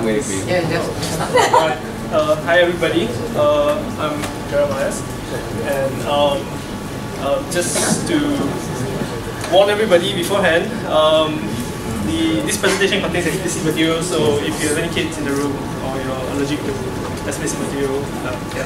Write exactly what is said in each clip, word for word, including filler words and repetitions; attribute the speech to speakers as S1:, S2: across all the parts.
S1: waiting for you.
S2: Yeah, just
S3: Alright, uh, hi everybody. Uh, I'm Jeremiah, and um, uh, just to warn everybody beforehand, um, the this presentation contains explicit material. So if you have any kids in the room or you're allergic to explicit material, uh, yeah.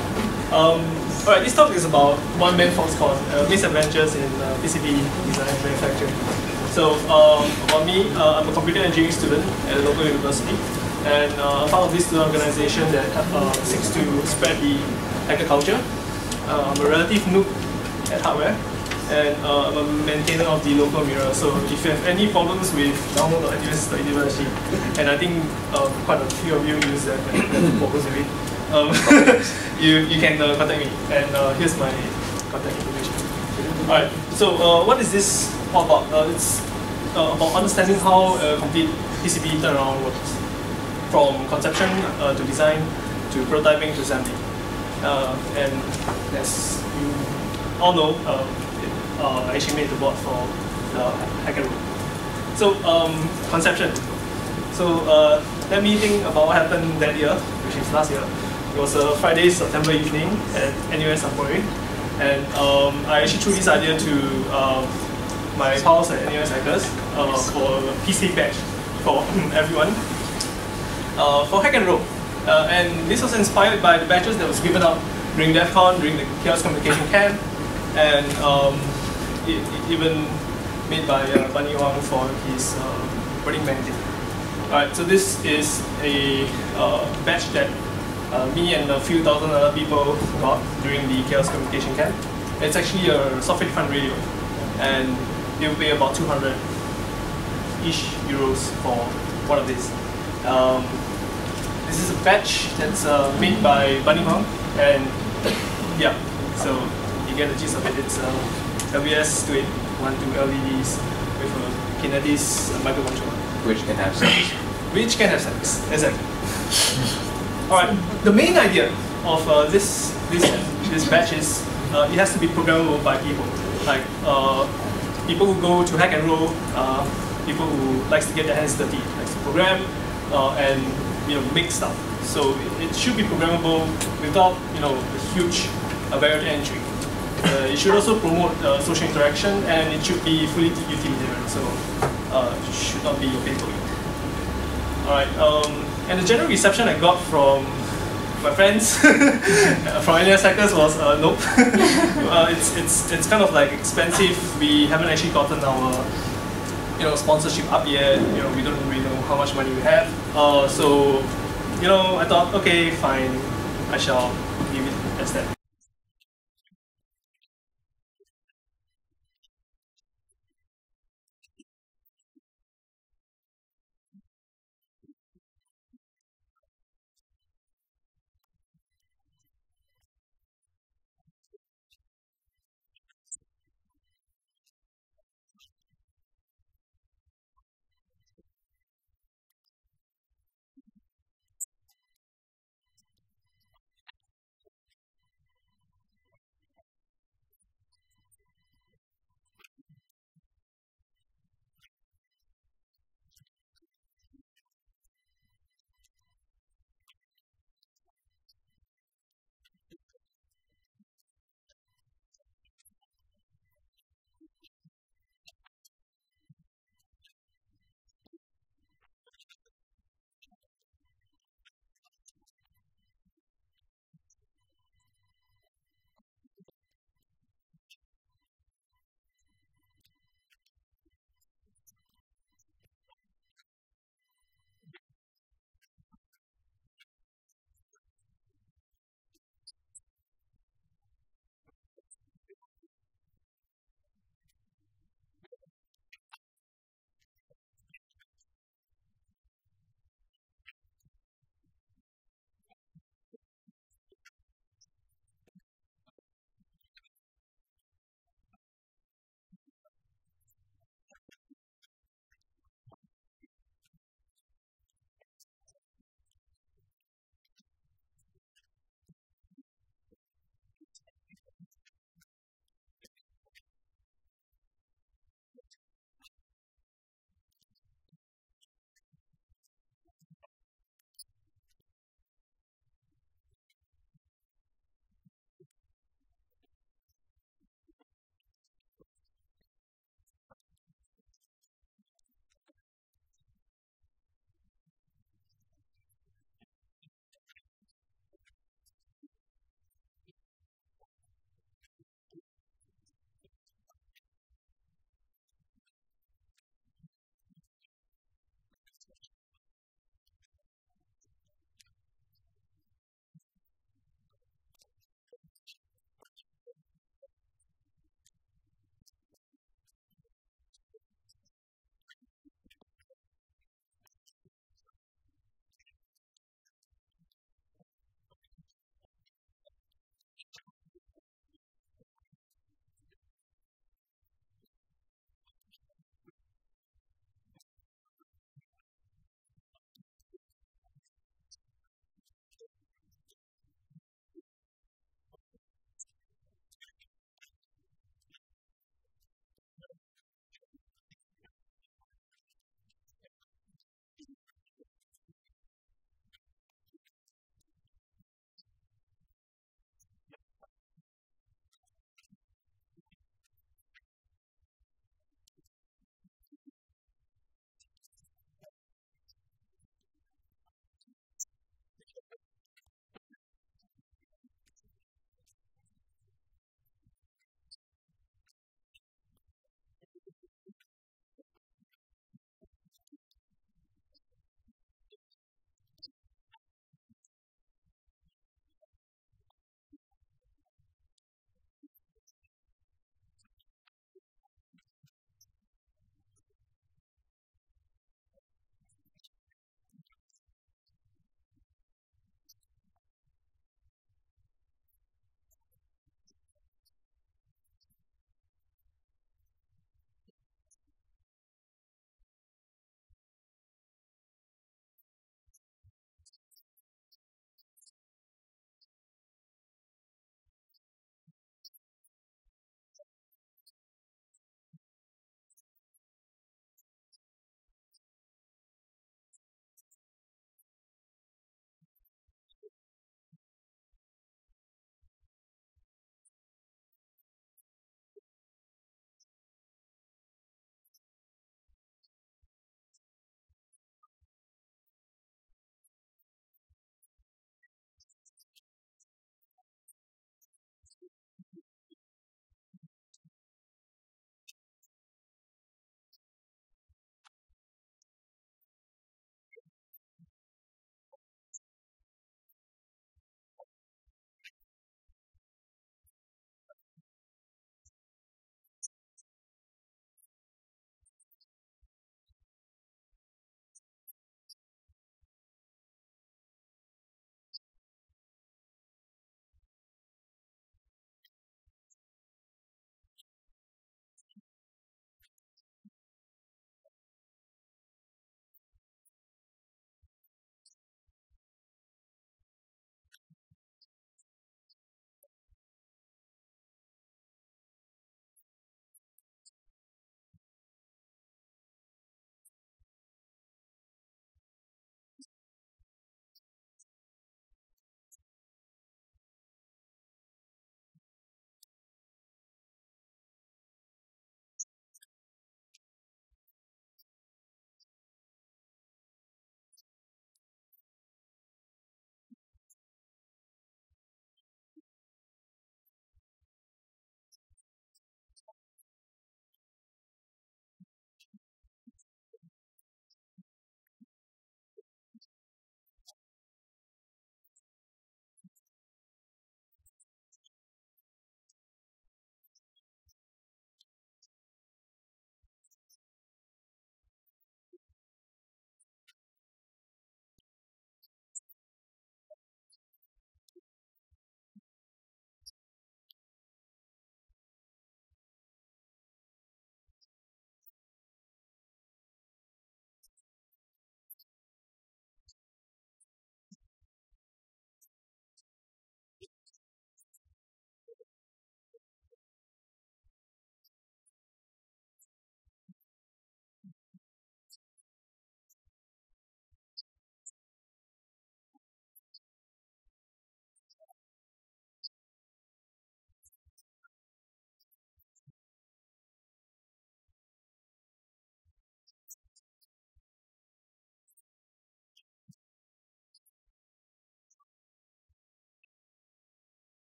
S3: Um, Alright, this talk is about one man Foxconn, uh, misadventures in uh, P C B design and manufacturing. So um, about me, uh, I'm a computer engineering student at a local university, and uh, I'm part of this student organization that uh, seeks to spread the hacker culture. Uh, I'm a relative noob at hardware, and uh, I'm a maintainer of the local mirror. So if you have any problems with download dot N U S dot university, and I think uh, quite a few of you use that and have problems with it, um, you, you can uh, contact me, and uh, here's my contact information. Alright, so uh, what is this all about? Uh, it's uh, about understanding how a complete P C B turnaround works, from conception uh, to design to prototyping to assembly. Uh, and as you all know, uh, it, uh, I actually made the board for the hackathon. So um, conception. So uh, let me think about what happened that year, which is last year. It was a Friday, September evening at N U S Sampuri, and um, I actually threw this idea to um, my pals at N U S Hackers uh, for a P C batch for everyone uh, for Hack and Roll. Uh, and this was inspired by the batches that was given out during DEF CON, during the Chaos Communication Camp, and um, it, it even made by uh, Bunny Wang for his uh, Burning Man thing. Alright, so this is a uh, batch that uh, me and a few thousand other people got during the Chaos Communication Camp. It's actually a software-defined radio, and they will pay about two hundred-ish euros for one of these. Um, this is a batch that's uh, made by Bunny Wang, and yeah, so you get the gist of it. It's uh, L V S two eight one two L E Ds with a Kinetis microcontroller.
S1: Which can have sex.
S3: Which can have sex, exactly. Alright, the main idea of uh, this, this, this batch is uh, it has to be programmable by people. Like uh, people who go to Hack and Roll, uh, people who likes to get their hands dirty, likes to program uh, and you know make stuff. So it, it should be programmable without you know a huge uh, barrier to entry. Uh, it should also promote uh, social interaction, and it should be fully utilitarian. So uh, it should not be your pain point. Alright, um, and the general reception I got from my friends from N U S Hackers was uh, nope. uh, it's it's it's kind of like expensive. We haven't actually gotten our you know sponsorship up yet. You know we don't really know how much money we have. Uh, so you know I thought okay fine, I shall leave it as that.